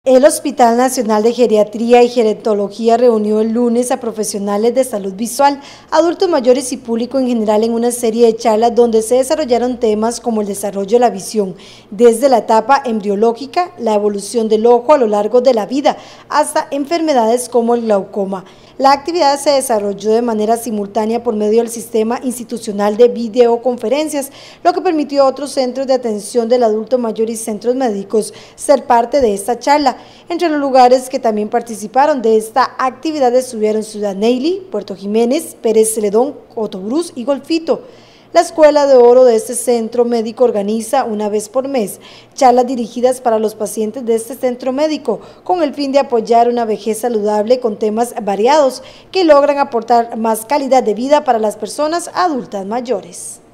El Hospital Nacional de Geriatría y Gerontología reunió el lunes a profesionales de salud visual, adultos mayores y público en general en una serie de charlas donde se desarrollaron temas como el desarrollo de la visión, desde la etapa embriológica, la evolución del ojo a lo largo de la vida, hasta enfermedades como el glaucoma. La actividad se desarrolló de manera simultánea por medio del sistema institucional de videoconferencias, lo que permitió a otros centros de atención del adulto mayor y centros médicos ser parte de esta charla. Entre los lugares que también participaron de esta actividad estuvieron Ciudad Neyli, Puerto Jiménez, Pérez Celedón, Cotobruz y Golfito. La Escuela de Oro de este centro médico organiza una vez por mes charlas dirigidas para los pacientes de este centro médico con el fin de apoyar una vejez saludable con temas variados que logran aportar más calidad de vida para las personas adultas mayores.